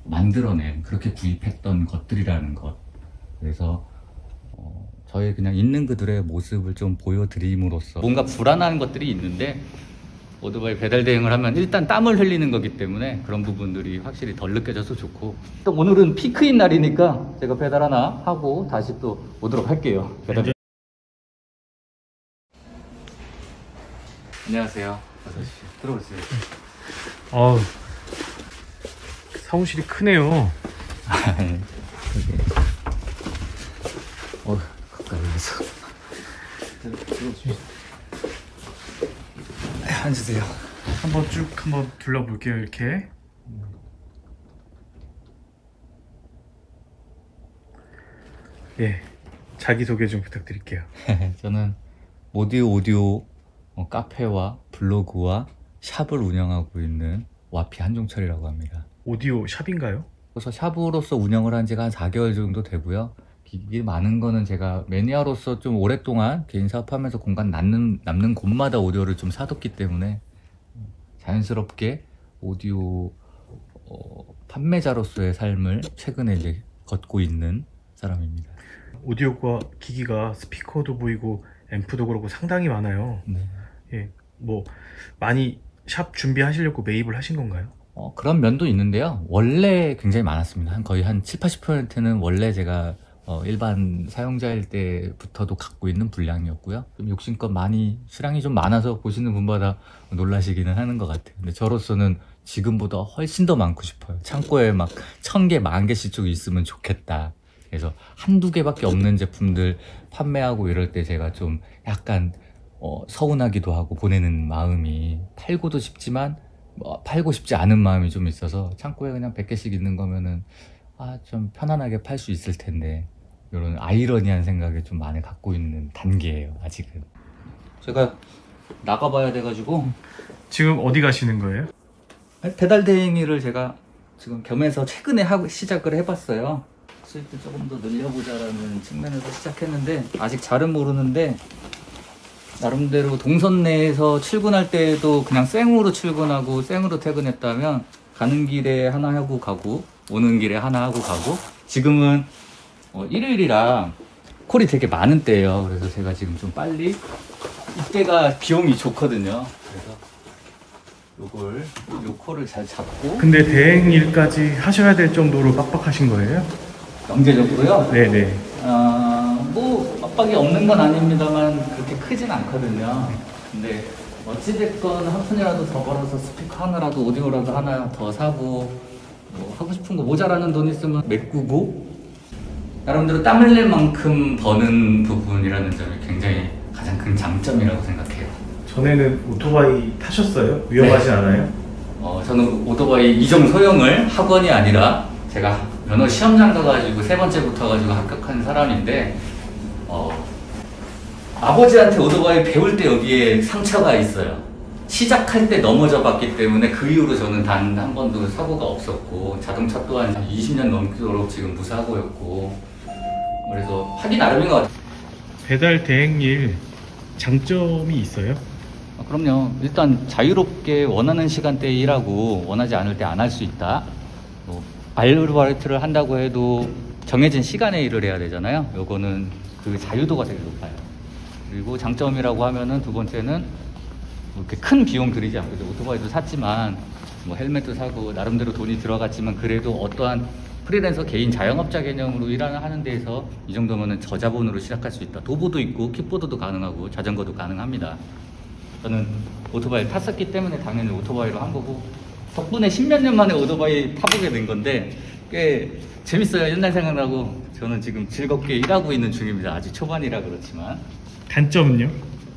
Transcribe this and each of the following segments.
만들어낸, 그렇게 구입했던 것들이라는 것. 그래서 저희 그냥 있는 그들의 모습을 좀 보여드림으로써 뭔가 불안한 것들이 있는데, 오토바이 배달 대행을 하면 일단 땀을 흘리는 거기 때문에 그런 부분들이 확실히 덜 느껴져서 좋고, 또 오늘은 피크인 날이니까 제가 배달 하나 하고 다시 또 오도록 할게요. 배달. 안녕하세요. 어서 오십시오. 들어오세요. 아우, 사무실이 크네요. 가까이에서. 앉으세요. 한번 쭉 한번 둘러볼게요. 이렇게. 예, 자기소개 좀 부탁드릴게요. 저는 오디오 카페와 블로그와 샵을 운영하고 있는 와피 한종철이라고 합니다. 오디오 샵인가요? 그래서 샵으로서 운영을 한 지가 한 4개월 정도 되고요. 기기 많은 거는 제가 매니아로서 좀 오랫동안 개인 사업하면서 공간 남는 곳마다 오디오를 좀 사뒀기 때문에 자연스럽게 오디오 판매자로서의 삶을 최근에 이제 걷고 있는 사람입니다. 오디오과 기기가 스피커도 보이고 앰프도 그렇고 상당히 많아요. 네. 예, 뭐 많이 샵 준비하시려고 매입을 하신 건가요? 그런 면도 있는데요. 원래 굉장히 많았습니다. 거의 한 70~80%는 원래 제가 일반 사용자일 때부터도 갖고 있는 분량이었고요. 좀 욕심껏 많이 수량이 좀 많아서 보시는 분마다 놀라시기는 하는 것 같아요. 근데 저로서는 지금보다 훨씬 더 많고 싶어요. 창고에 막 1000개, 10,000개씩 쭉 있으면 좋겠다. 그래서 한두 개밖에 없는 제품들 판매하고 이럴 때 제가 좀 약간 서운하기도 하고, 보내는 마음이 팔고도 싶지만 팔고 싶지 않은 마음이 좀 있어서, 창고에 그냥 100개씩 있는 거면은 좀 편안하게 팔 수 있을 텐데, 이런 아이러니한 생각을 좀 많이 갖고 있는 단계예요. 아직은 제가 나가봐야 돼가지고. 지금 어디 가시는 거예요? 배달 대행을 제가 지금 겸해서 최근에 시작을 해봤어요. 수입도 조금 더 늘려보자라는 측면에서 시작했는데, 아직 잘은 모르는데 나름대로 동선 내에서 출근할 때도 그냥 생으로 출근하고 생으로 퇴근했다면, 가는 길에 하나 하고 가고 오는 길에 하나 하고 가고, 지금은 일요일이라 콜이 되게 많은 때예요. 그래서 제가 지금 좀 빨리, 이때가 비용이 좋거든요. 그래서 요 콜을 잘 잡고. 근데 대행 일까지 하셔야 될 정도로 빡빡하신 거예요? 경제적으로요? 네네. 뭐 압박이 없는 건 아닙니다만 그렇게 크진 않거든요. 근데 어찌됐건 한 푼이라도 더 벌어서 스피커 하나라도, 오디오라도 하나 더 사고, 뭐 하고 싶은 거 모자라는 돈 있으면 메꾸고, 나름대로 땀 흘릴 만큼 버는 부분이라는 점이 굉장히 가장 큰 장점이라고 생각해요. 전에는 오토바이 타셨어요? 위험하지 않아요? 저는 오토바이 이종 소형을 학원이 아니라 제가 면허 시험장 가가지고 3번째 붙어가지고 합격한 사람인데, 아버지한테 오토바이 배울 때 여기에 상처가 있어요. 시작할 때 넘어져 봤기 때문에 그 이후로 저는 단 한 번도 사고가 없었고, 자동차 또한 20년 넘도록 지금 무사고였고, 그래서 하기 나름인 것 같아요. 배달 대행 일 장점이 있어요? 그럼요. 일단 자유롭게 원하는 시간대에 일하고 원하지 않을 때 안 할 수 있다. 아르바이트를 한다고 해도 정해진 시간에 일을 해야 되잖아요. 요거는 그 자유도가 되게 높아요. 그리고 장점이라고 하면은, 두 번째는 이렇게 큰 비용 들이지 않고, 오토바이도 샀지만 뭐 헬멧도 사고 나름대로 돈이 들어갔지만, 그래도 어떠한 프리랜서 개인 자영업자 개념으로 일하는 데에서 이 정도면은 저자본으로 시작할 수 있다. 도보도 있고 킥보드도 가능하고 자전거도 가능합니다. 저는 오토바이를 탔었기 때문에 당연히 오토바이로 한 거고, 덕분에 10몇 년 만에 오토바이 타보게 된 건데 꽤 재밌어요. 옛날 생각나고. 저는 지금 즐겁게 일하고 있는 중입니다. 아직 초반이라 그렇지만. 단점은요?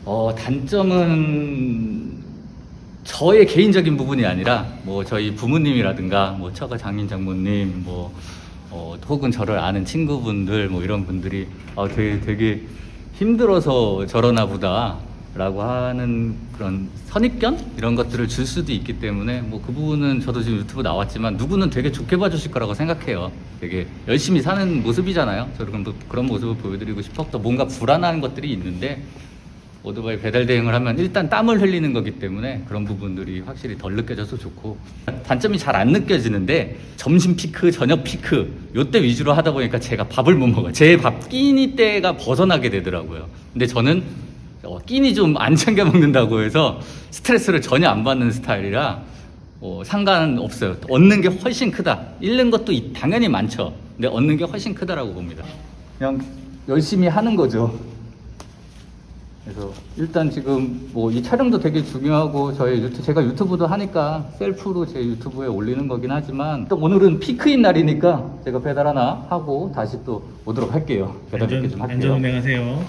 단점은 저의 개인적인 부분이 아니라, 뭐 저희 부모님이라든가 뭐 처가 장인 장모님, 뭐 혹은 저를 아는 친구분들, 뭐 이런 분들이 되게 힘들어서 저러나 보다 라고 하는 그런 선입견? 이런 것들을 줄 수도 있기 때문에, 뭐 그 부분은 저도 지금 유튜브 나왔지만 누구는 되게 좋게 봐주실 거라고 생각해요. 되게 열심히 사는 모습이잖아요. 저는 그런 모습을 보여드리고 싶었던, 뭔가 불안한 것들이 있는데 오토바이 배달 대행을 하면 일단 땀을 흘리는 거기 때문에 그런 부분들이 확실히 덜 느껴져서 좋고, 단점이 잘 안 느껴지는데 점심 피크, 저녁 피크 요때 위주로 하다 보니까 제가 밥을 못 먹어요. 제 밥 끼니 때가 벗어나게 되더라고요. 근데 저는 끼니 좀 안 챙겨 먹는다고 해서 스트레스를 전혀 안 받는 스타일이라 상관없어요. 얻는 게 훨씬 크다. 잃는 것도 당연히 많죠. 근데 얻는 게 훨씬 크다라고 봅니다. 그냥 열심히 하는 거죠. 그래서 일단 지금 뭐 이 촬영도 되게 중요하고 제가 유튜브도 하니까 셀프로 제 유튜브에 올리는 거긴 하지만 또 오늘은 피크인 날이니까 제가 배달 하나 하고 다시 또 오도록 할게요. 배달 좀 할게요. 안전 운행하세요.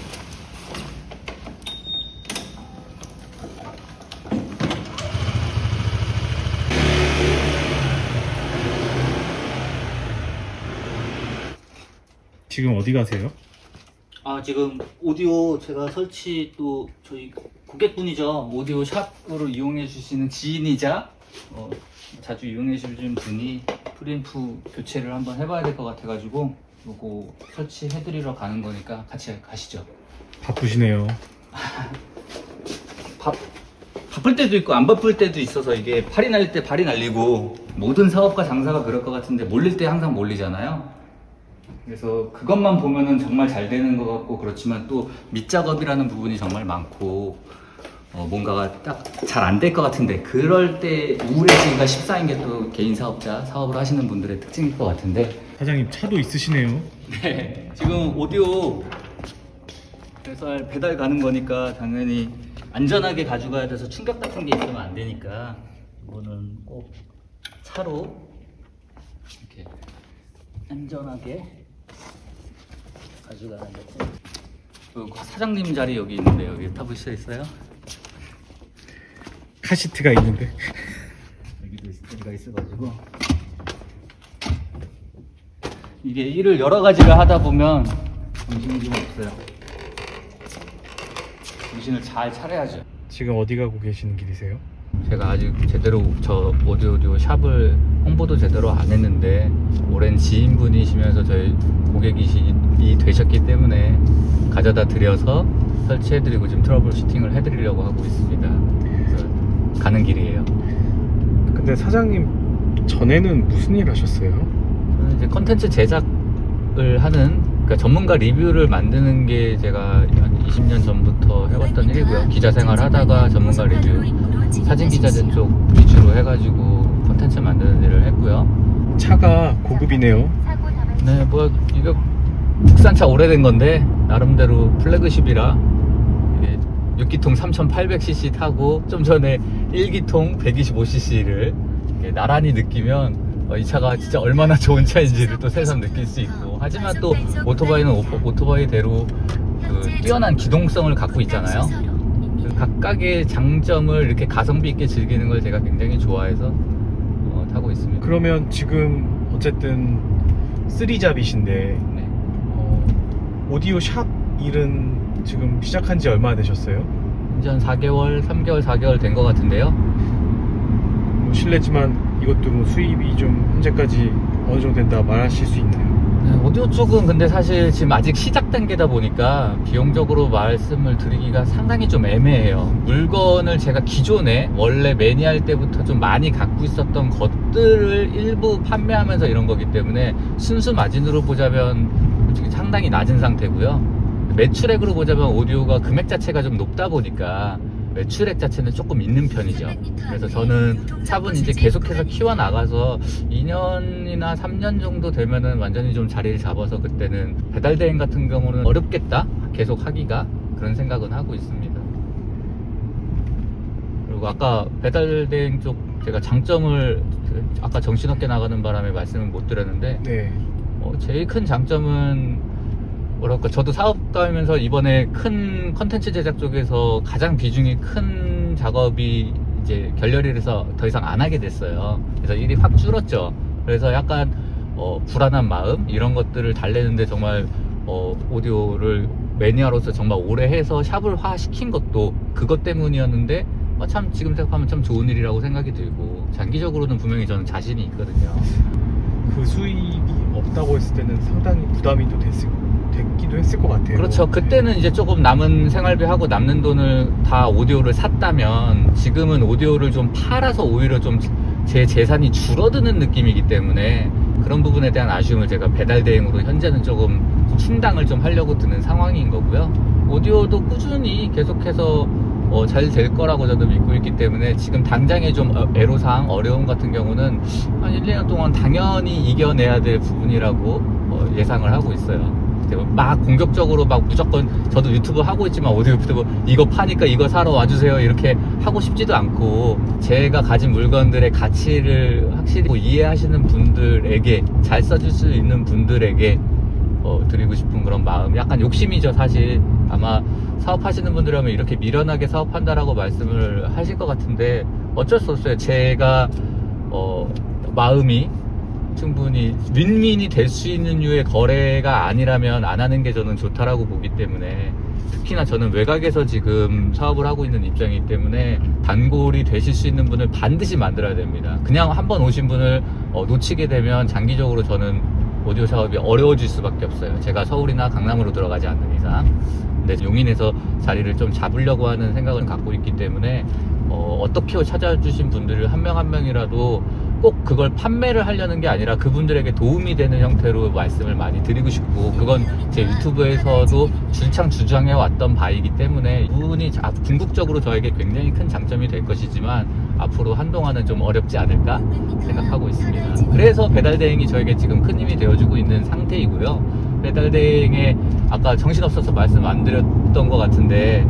지금 어디 가세요? 지금 오디오 제가 설치 또 저희 고객분이죠. 오디오 샵으로 이용해 주시는 지인이자 자주 이용해 주시는 분이 프리앰프 교체를 한번 해봐야 될 것 같아가지고 요거 설치해 드리러 가는 거니까 같이 가시죠. 바쁘시네요. 바쁠 때도 있고 안 바쁠 때도 있어서 이게 발이 날릴 때 발이 날리고, 모든 사업과 장사가 그럴 것 같은데 몰릴 때 항상 몰리잖아요. 그래서 그것만 보면은 정말 잘 되는 것 같고, 그렇지만 또 밑작업이라는 부분이 정말 많고 뭔가가 딱 잘 안 될 것 같은데, 그럴 때 우울해지기가 십사인 게 또 개인 사업자, 사업을 하시는 분들의 특징일 것 같은데. 사장님 차도 있으시네요. 네, 지금 오디오 배달 가는 거니까 당연히 안전하게 가져가야 돼서 충격 같은 게 있으면 안 되니까 이거는 꼭 차로 이렇게 안전하게 가져가는 거고. 사장님 자리 여기 있는데 여기 타볼 수 있어요? 카시트가 있는데. 여기도 자리가 있어가지고 이게 일을 여러 가지를 하다 보면 정신이 좀 없어요. 정신을 잘 차려야죠. 지금 어디 가고 계시는 길이세요? 제가 아직 제대로 저 오디오 샵을 홍보도 제대로 안 했는데, 오랜 지인분이시면서 저희 고객이 되셨기 때문에 가져다 드려서 설치해드리고 지금 트러블 슈팅을 해드리려고 하고 있습니다. 그래서 가는 길이에요. 근데 사장님 전에는 무슨 일 하셨어요? 저는 이제 컨텐츠 제작을 하는, 그러니까 전문가 리뷰를 만드는 게 제가 한 20년 전부터 해왔던 일이고요. 기자 생활 하다가 전문가 리뷰, 사진 기자재 쪽 위주로 해가지고 콘텐츠 만드는 일을 했고요. 차가 고급이네요. 네, 뭐 이거 국산차 오래된 건데 나름대로 플래그십이라 6기통 3800cc 타고 좀 전에 1기통 125cc를 나란히 느끼면 이 차가 진짜 얼마나 좋은 차인지를 또 새삼 느낄 수 있고, 하지만 또 오토바이는 오토바이대로 뛰어난 기동성을 갖고 있잖아요. 각각의 장점을 이렇게 가성비 있게 즐기는 걸 제가 굉장히 좋아해서 타고 있습니다. 그러면 지금 어쨌든 3잡이신데 네. 오디오 샵 일은 지금 시작한 지 얼마나 되셨어요? 이제 한 4개월, 3개월, 4개월 된 것 같은데요. 뭐 실례지만 이것도 뭐 수입이 좀 현재까지 어느 정도 된다 말하실 수 있나요? 네, 오디오 쪽은 근데 사실 지금 아직 시작 단계다 보니까 비용적으로 말씀을 드리기가 상당히 좀 애매해요. 물건을 제가 기존에 원래 매니아할 때부터 좀 많이 갖고 있었던 것들을 일부 판매하면서 이런 거기 때문에 순수 마진으로 보자면 솔직히 상당히 낮은 상태고요. 매출액으로 보자면 오디오가 금액 자체가 좀 높다 보니까 매출액 자체는 조금 있는 편이죠. 그래서 저는 샵은 이제 계속해서 키워나가서 2년이나 3년 정도 되면은 완전히 좀 자리를 잡아서 그때는 배달 대행 같은 경우는 어렵겠다 계속 하기가, 그런 생각은 하고 있습니다. 그리고 아까 배달 대행 쪽 제가 장점을 아까 정신없게 나가는 바람에 말씀을 못 드렸는데, 네. 제일 큰 장점은 뭐랄까, 저도 사업가이면서 이번에 큰 컨텐츠 제작 쪽에서 가장 비중이 큰 작업이 이제 결렬이라서 더 이상 안 하게 됐어요. 그래서 일이 확 줄었죠. 그래서 약간 불안한 마음 이런 것들을 달래는데 정말 오디오를 매니아로서 정말 오래 해서 샵을 시킨 것도 그것 때문이었는데 참 지금 생각하면 참 좋은 일이라고 생각이 들고, 장기적으로는 분명히 저는 자신이 있거든요. 그 수입이 없다고 했을 때는 상당히 부담이 또 됐기도 했을 것 같아요. 그렇죠. 그때는 이제 조금 남은 생활비하고 남는 돈을 다 오디오를 샀다면, 지금은 오디오를 좀 팔아서 오히려 좀 제 재산이 줄어드는 느낌이기 때문에 그런 부분에 대한 아쉬움을 제가 배달 대행으로 현재는 조금 충당을 좀 하려고 드는 상황인 거고요. 오디오도 꾸준히 계속해서 잘 될 거라고 저도 믿고 있기 때문에, 지금 당장의 좀 애로사항, 어려움 같은 경우는 한 1, 2년 동안 당연히 이겨내야 될 부분이라고 예상을 하고 있어요. 막 공격적으로 막 무조건, 저도 유튜브 하고 있지만 오디오 유튜브 이거 파니까 이거 사러 와주세요 이렇게 하고 싶지도 않고, 제가 가진 물건들의 가치를 확실히 이해하시는 분들에게, 잘 써줄 수 있는 분들에게 드리고 싶은 그런 마음, 약간 욕심이죠 사실. 아마 사업하시는 분들이라면 이렇게 미련하게 사업한다라고 말씀을 하실 것 같은데, 어쩔 수 없어요. 제가 마음이 충분히 윈윈이 될 수 있는 류의 거래가 아니라면 안 하는 게 저는 좋다라고 보기 때문에, 특히나 저는 외곽에서 지금 사업을 하고 있는 입장이기 때문에 단골이 되실 수 있는 분을 반드시 만들어야 됩니다. 그냥 한번 오신 분을 놓치게 되면 장기적으로 저는 오디오 사업이 어려워질 수밖에 없어요. 제가 서울이나 강남으로 들어가지 않는 이상. 근데 용인에서 자리를 좀 잡으려고 하는 생각을 갖고 있기 때문에 어떻게 찾아주신 분들을 한 명 한 명이라도 꼭 그걸 판매를 하려는 게 아니라 그분들에게 도움이 되는 형태로 말씀을 많이 드리고 싶고, 그건 제 유튜브에서도 줄창 주장해 왔던 바이기 때문에 그분이 궁극적으로 저에게 굉장히 큰 장점이 될 것이지만 앞으로 한동안은 좀 어렵지 않을까 생각하고 있습니다. 그래서 배달대행이 저에게 지금 큰 힘이 되어주고 있는 상태이고요. 배달대행에 아까 정신없어서 말씀 안 드렸던 것 같은데,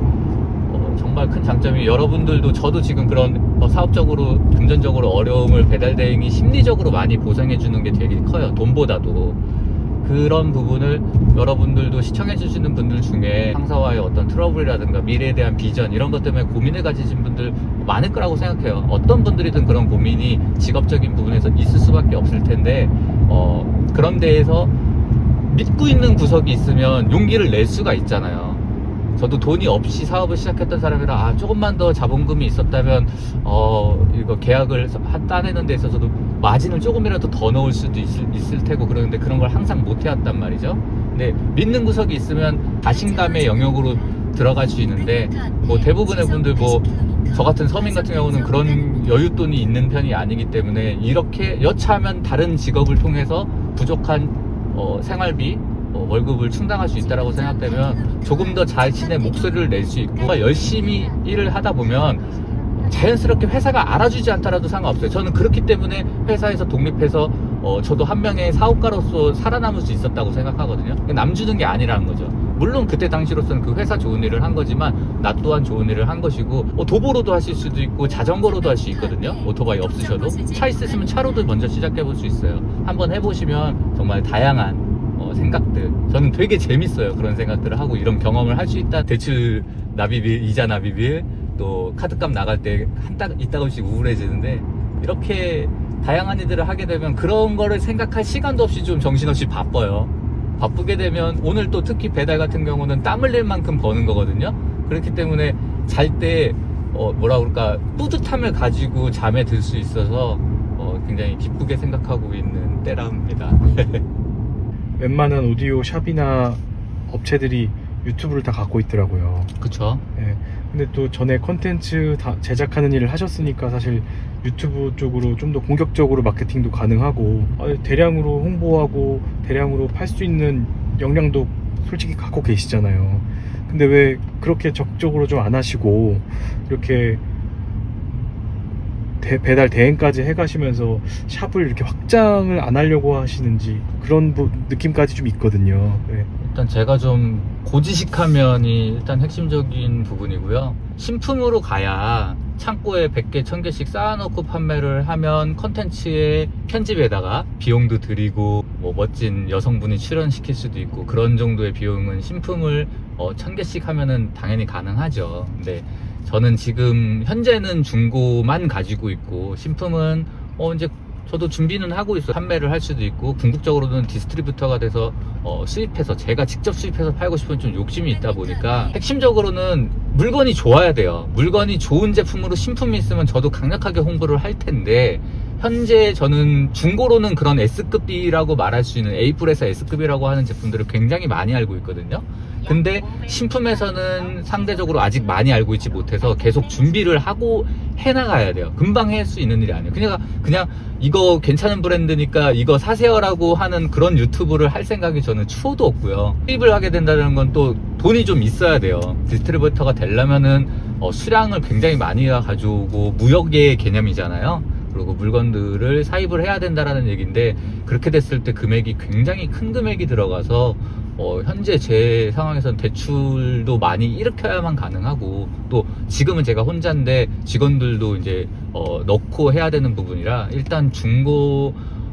정말 큰 장점이, 여러분들도 저도 지금 그런 사업적으로 금전적으로 어려움을 배달대행이 심리적으로 많이 보상해 주는 게 되게 커요. 돈보다도. 그런 부분을 여러분들도 시청해 주시는 분들 중에 상사와의 어떤 트러블이라든가 미래에 대한 비전, 이런 것 때문에 고민을 가지신 분들 많을 거라고 생각해요. 어떤 분들이든 그런 고민이 직업적인 부분에서 있을 수밖에 없을 텐데, 그런 데에서 믿고 있는 구석이 있으면 용기를 낼 수가 있잖아요. 저도 돈이 없이 사업을 시작했던 사람이라, 조금만 더 자본금이 있었다면 이거 계약을 따내는 데 있어서도 마진을 조금이라도 더 넣을 수도 있을 테고, 그러는데 그런 걸 항상 못 해왔단 말이죠. 근데 믿는 구석이 있으면 자신감의 영역으로 들어갈 수 있는데, 대부분의 분들 저 같은 서민 같은 경우는 그런 여윳돈이 있는 편이 아니기 때문에, 이렇게 여차하면 다른 직업을 통해서 부족한 생활비, 월급을 충당할 수 있다고 생각되면 조금 더 자신의 목소리를 낼 수 있고, 열심히 일을 하다 보면 자연스럽게 회사가 알아주지 않더라도 상관없어요. 저는 그렇기 때문에 회사에서 독립해서 저도 한 명의 사업가로서 살아남을 수 있었다고 생각하거든요. 남 주는 게 아니라는 거죠. 물론 그때 당시로서는 그 회사 좋은 일을 한 거지만 나 또한 좋은 일을 한 것이고, 도보로도 하실 수도 있고 자전거로도 할 수 있거든요. 오토바이 없으셔도 차 있으시면 차로도 먼저 시작해 볼 수 있어요. 한번 해보시면 정말 다양한 생각들, 저는 되게 재밌어요. 그런 생각들을 하고 이런 경험을 할 수 있다. 대출 납입일, 이자 납입일, 또 카드값 나갈 때 이따금씩 우울해지는데, 이렇게 다양한 일들을 하게 되면 그런 거를 생각할 시간도 없이 좀 정신없이 바빠요. 바쁘게 되면, 오늘 또 특히 배달 같은 경우는 땀 흘릴 만큼 버는 거거든요. 그렇기 때문에 잘 때 뭐라 그럴까, 뿌듯함을 가지고 잠에 들 수 있어서 굉장히 기쁘게 생각하고 있는 때랍니다. 웬만한 오디오 샵이나 업체들이 유튜브를 다 갖고 있더라고요. 그쵸. 네. 근데 또 전에 콘텐츠 제작하는 일을 하셨으니까 사실 유튜브 쪽으로 좀 더 공격적으로 마케팅도 가능하고, 대량으로 홍보하고 대량으로 팔 수 있는 역량도 솔직히 갖고 계시잖아요. 근데 왜 그렇게 적극적으로 좀 안 하시고 이렇게 배달 대행까지 해가시면서 샵을 이렇게 확장을 안 하려고 하시는지, 그런 느낌까지 좀 있거든요. 네. 일단 제가 좀 고지식한 면이 일단 핵심적인 부분이고요. 신품으로 가야 창고에 100개, 1000개씩 쌓아놓고 판매를 하면 컨텐츠의 편집에다가 비용도 들이고, 멋진 여성분이 출연시킬 수도 있고, 그런 정도의 비용은 신품을 1000개씩 하면은 당연히 가능하죠. 근데 저는 지금 현재는 중고만 가지고 있고, 신품은 이제 저도 준비는 하고 있어요. 판매를 할 수도 있고, 궁극적으로는 디스트리뷰터가 돼서 수입해서 제가 직접 수입해서 팔고 싶은 좀 욕심이 있다 보니까, 핵심적으로는 물건이 좋아야 돼요. 물건이 좋은 제품으로 신품이 있으면 저도 강력하게 홍보를 할 텐데, 현재 저는 중고로는 그런 S급이라고 말할 수 있는 A+에서 S급이라고 하는 제품들을 굉장히 많이 알고 있거든요. 근데 신품에서는 상대적으로 아직 많이 알고 있지 못해서 계속 준비를 하고 해나가야 돼요. 금방 할 수 있는 일이 아니에요. 그냥 이거 괜찮은 브랜드니까 이거 사세요라고 하는 그런 유튜브를 할 생각이 저는 추호도 없고요. 수입을 하게 된다는 건 또 돈이 좀 있어야 돼요. 디스트리뷰터가 되려면은 수량을 굉장히 많이 가져오고 무역의 개념이잖아요. 그리고 물건들을 사입을 해야 된다라는 얘기인데, 그렇게 됐을 때 금액이 굉장히 큰 금액이 들어가서 현재 제 상황에서는 대출도 많이 일으켜야만 가능하고, 또 지금은 제가 혼자인데 직원들도 이제 넣고 해야 되는 부분이라, 일단 중고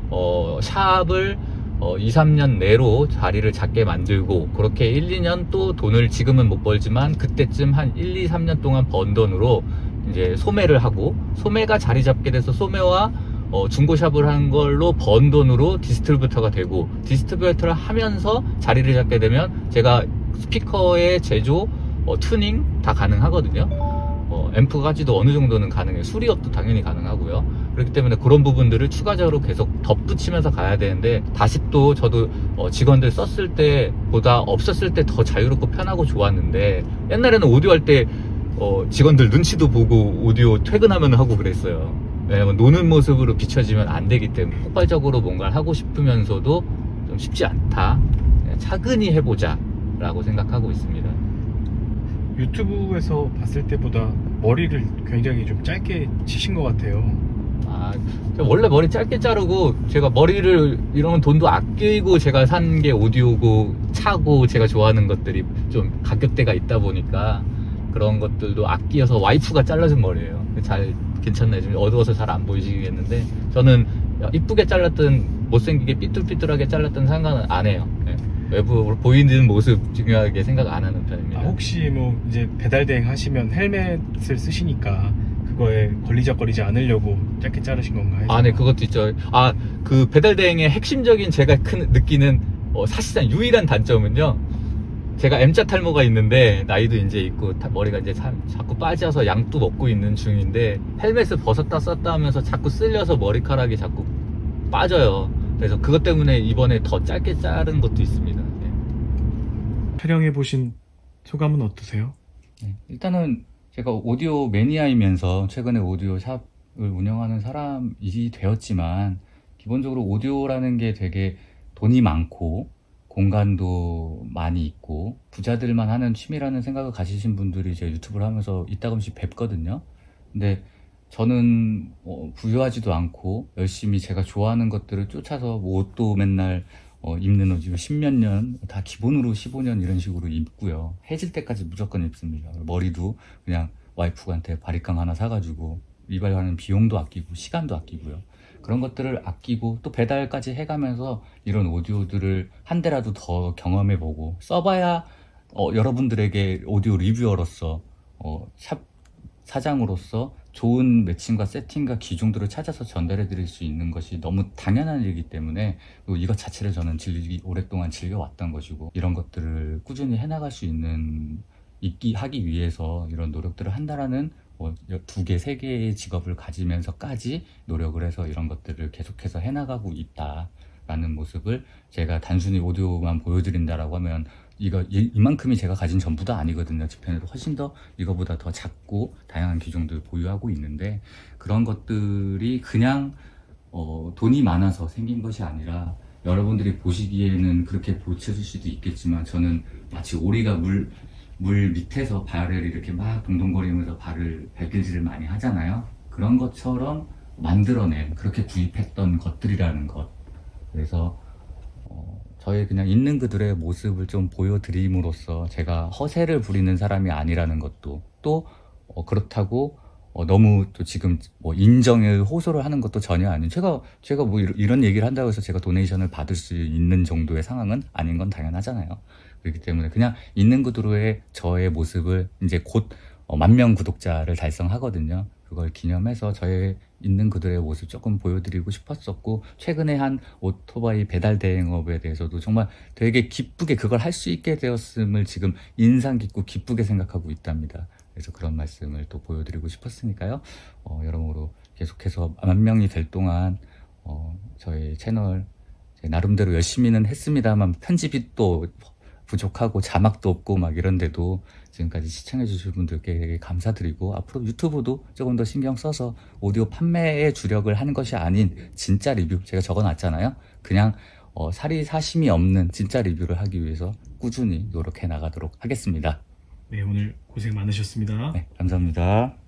샵을 2, 3년 내로 자리를 잡게 만들고, 그렇게 1, 2년 또 돈을 지금은 못 벌지만 그때쯤 한 1, 2, 3년 동안 번 돈으로 이제 소매를 하고, 소매가 자리 잡게 돼서 소매와 중고샵을 한 걸로 번 돈으로 디스트리뷰터가 되고, 디스트리뷰터를 하면서 자리를 잡게 되면 제가 스피커의 제조, 튜닝 다 가능하거든요. 앰프까지도 어느 정도는 가능해요. 수리업도 당연히 가능하고요. 그렇기 때문에 그런 부분들을 추가적으로 계속 덧붙이면서 가야 되는데, 다시 또 저도 직원들 썼을 때보다 없었을 때 더 자유롭고 편하고 좋았는데, 옛날에는 오디오 할 때 직원들 눈치도 보고 오디오 퇴근하면 하고 그랬어요. 왜냐면 노는 모습으로 비춰지면 안 되기 때문에. 폭발적으로 뭔가를 하고 싶으면서도 좀 쉽지 않다. 차근히 해보자 라고 생각하고 있습니다. 유튜브에서 봤을 때보다 머리를 굉장히 좀 짧게 치신 것 같아요. 제가 원래 머리 짧게 자르고, 제가 머리를 이런 돈도 아끼고 제가 산 게 오디오고 차고 제가 좋아하는 것들이 좀 가격대가 있다 보니까 그런 것들도 아끼어서 와이프가 잘라준 머리예요. 잘 괜찮나요? 좀 어두워서 잘 안 보이시겠는데, 저는 이쁘게 잘랐든 못생기게 삐뚤삐뚤하게 잘랐든 상관은 안 해요. 네. 외부로 보이는 모습 중요하게 생각 안 하는 편입니다. 혹시 뭐 이제 배달 대행 하시면 헬멧을 쓰시니까 그거에 걸리적거리지 않으려고 짧게 자르신 건가요? 네, 그것도 있죠. 그 배달 대행의 핵심적인 제가 느끼는 사실상 유일한 단점은요, 제가 M자 탈모가 있는데 나이도 이제 있고 머리가 이제 자꾸 빠져서 양도 먹고 있는 중인데, 헬멧을 벗었다 썼다 하면서 자꾸 쓸려서 머리카락이 자꾸 빠져요. 그래서 그것 때문에 이번에 더 짧게 자른 것도 있습니다. 네. 촬영해보신 소감은 어떠세요? 네, 일단은 제가 오디오 매니아이면서 최근에 오디오 샵을 운영하는 사람이 되었지만, 기본적으로 오디오라는 게 되게 돈이 많고 공간도 많이 있고 부자들만 하는 취미라는 생각을 가지신 분들이 제 유튜브를 하면서 이따금씩 뵙거든요. 근데 저는 부유하지도 않고 열심히 제가 좋아하는 것들을 쫓아서, 뭐 옷도 맨날 입는 옷, 10몇 년 다 기본으로 15년 이런 식으로 입고요. 해질 때까지 무조건 입습니다. 머리도 그냥 와이프한테 바리깡 하나 사가지고 이발하는 비용도 아끼고 시간도 아끼고요. 그런 것들을 아끼고 또 배달까지 해가면서 이런 오디오들을 한 대라도 더 경험해보고, 써봐야 여러분들에게 오디오 리뷰어로서 샵 사장으로서 좋은 매칭과 세팅과 기종들을 찾아서 전달해 드릴 수 있는 것이 너무 당연한 일이기 때문에, 이것 자체를 저는 오랫동안 즐겨왔던 것이고, 이런 것들을 꾸준히 해나갈 수 있는, 하기 위해서 이런 노력들을 한다라는 2개, 3개의 직업을 가지면서까지 노력을 해서 이런 것들을 계속해서 해나가고 있다라는 모습을, 제가 단순히 오디오만 보여드린다라고 하면 이만큼이 제가 가진 전부도 아니거든요. 제 편에도 훨씬 더 이거보다 더 작고 다양한 기종들을 보유하고 있는데, 그런 것들이 그냥 돈이 많아서 생긴 것이 아니라, 여러분들이 보시기에는 그렇게 보여질 수도 있겠지만, 저는 마치 오리가 물 밑에서 발을 이렇게 막 동동거리면서 발을 발길질을 많이 하잖아요. 그런 것처럼 만들어낸, 그렇게 구입했던 것들이라는 것. 그래서 저의 그냥 있는 그들의 모습을 좀 보여드림으로써 제가 허세를 부리는 사람이 아니라는 것도, 또 그렇다고 너무 또 지금 뭐 인정을 호소를 하는 것도 전혀 아닌, 제가 뭐 이런 얘기를 한다고 해서 제가 도네이션을 받을 수 있는 정도의 상황은 아닌 건 당연하잖아요. 그렇기 때문에 그냥 있는 그대로의 저의 모습을, 이제 곧 10,000명 구독자를 달성하거든요. 그걸 기념해서 저의 있는 그들의 모습 조금 보여드리고 싶었었고, 최근에 한 오토바이 배달 대행업에 대해서도 정말 되게 기쁘게 그걸 할 수 있게 되었음을 지금 인상 깊고 기쁘게 생각하고 있답니다. 그래서 그런 말씀을 또 보여드리고 싶었으니까요. 여러모로 계속해서 10,000명이 될 동안 저희 채널 나름대로 열심히는 했습니다만 편집이 또 부족하고 자막도 없고 막 이런데도 지금까지 시청해 주신 분들께 되게 감사드리고, 앞으로 유튜브도 조금 더 신경 써서 오디오 판매에 주력을 하는 것이 아닌 진짜 리뷰, 제가 적어놨잖아요. 그냥 사리 사심이 없는 진짜 리뷰를 하기 위해서 꾸준히 노력해 나가도록 하겠습니다. 네, 오늘 고생 많으셨습니다. 네, 감사합니다.